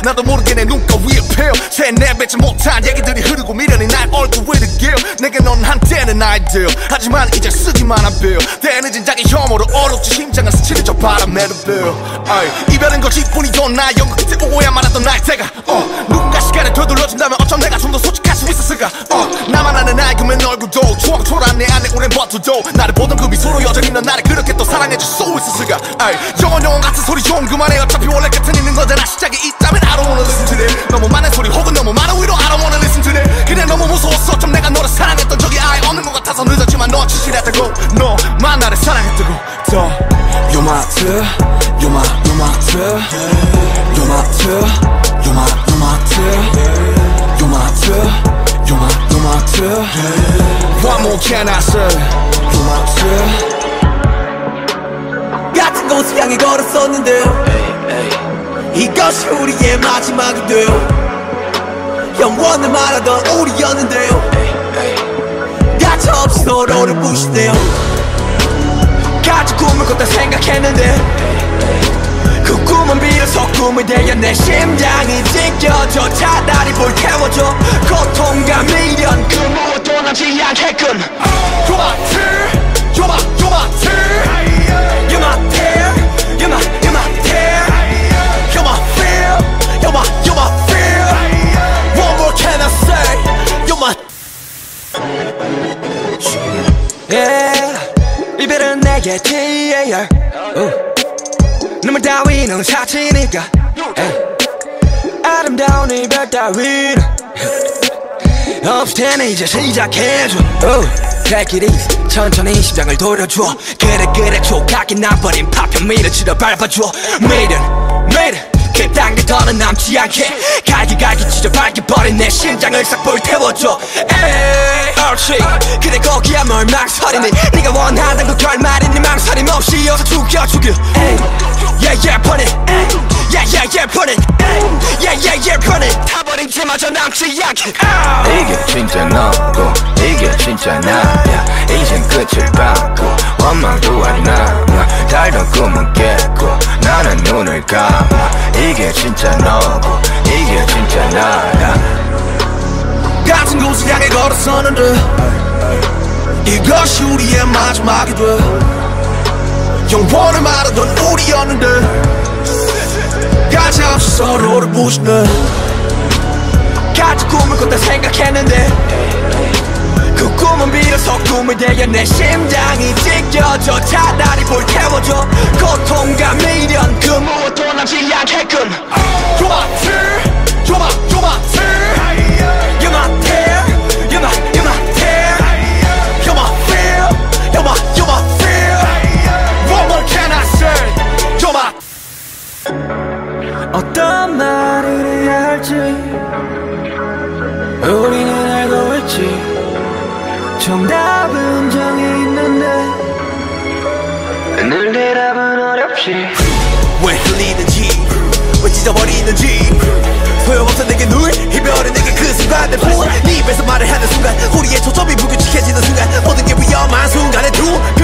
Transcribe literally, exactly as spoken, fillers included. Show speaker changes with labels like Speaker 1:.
Speaker 1: 나도 모르게 내 눈가 위에 펴 세뇌뱉지 못한 얘기들이 흐르고 미련이 날 얼굴 위를 기어 내게 넌 한때는 아이디어 하지만 이제 쓰기만 한 빌 때늦은 자기 혐오로 어렵지 심장은 스치는 저 바람에도 빌 이별은 거짓뿐이던 나 영국 끝에 오야 말았던 날 때가 어, 누군가 시간을 되돌려준다면 어쩜 내가 좀 더 솔직할 수 있었을까 어, 나만 아는 알고맨 얼굴도 추억 초라한 내 안에 오랜 버터도 나를 보던 그 미소로 여전히 넌 나를 그렇게 또 사랑해줄 수 있었을까 영원 영원 같은 소리 좀 그만해 어차피 원래 끝은 있는 거잖아 시작이 있다면 I don't wanna listen to that 너무 많은 소리 혹은 너무 많은 위로 I don't wanna listen to that 그냥 너무 무서웠어 좀 내가 너를 사랑했던 적이 아예 없는 것 같아서 늦었지만 너 진실했다고 너만 나를 사랑했다고 더 You're my two You're my, you're my two You're my two You're my, you're my two You're my two You're my, you're my two What more can I say You're my two 같은 곳을 향해 걸었었는데 이것이 우리의 마지막이 돼요 영원을 말하던 우리였는데요 가차없이 서로를 부시네요 같이 꿈을 꿨다 생각했는데 그 꿈은 비로소 꿈이 되어 내 심장이 찢겨져 차라리 불태워줘 고통과 미련 그 무엇도 남지 않게끔 You're my tear You're my, you're my tear You're my tear You're my, you're my tear You're my fear You're my, you're my fear What more can I say You're my Yeah 이별은 내게 티에이알 눈물 따위는 사치니까 아름다운 이별 따위는 없을 테니 이제 시작해줘 Take it easy 천천히 심장을 돌려줘 그래 그래 조각이 나버린 파편 밀어치러 밟아줘 미련 미련 그딴 게 더는 남지 않게 갈기갈기 찢어 밝혀버린 내 심장을 싹 불태워줘 에이 옳지 그래 거기야 뭘 망설이니 네가 원하던 그 결말이니 망설임 없이 어서 죽여 죽여 에이 yeah yeah put it yeah yeah yeah put it yeah yeah yeah put it 타버린 채마저 남지 않게
Speaker 2: 이게 진짜 너고 이게 진짜 나야 이젠 끝을 밟고 원망도 안 남아 달던 꿈은 깼고 나는 눈을 감아 이게 진짜 너고 이게 진짜 나야
Speaker 1: 같은 곳을 향해 걸었었는데 이것이 우리의 마지막이 돼 영원을 말하던 우리였는데 가차없이 서로를 부시네 같이 꿈을 꿨다 생각했는데 그 꿈은 비로소 꿈이 되어 내 심장이 찢겨져 차라리 불태워줘 고통과 미련 그 무엇도 남지 않게끔 You're my tear You're my, you're my tear You're my tear You're my, you're my tear You're my fear You're my, you're my fear What more can I say You're my 어떤 말을 해야 할지 우리는 알고 있지 정답은 정해 있는데 늘 대답은 어렵지 왜 흘리는지 왜 찢어버리는지 소용없어 내게 누울 이별은 내게 그 순간에 부어 네 입에서 말을 하는 순간 우리의 초점이 불규칙해지는 순간 모든 게 위험한 순간에 두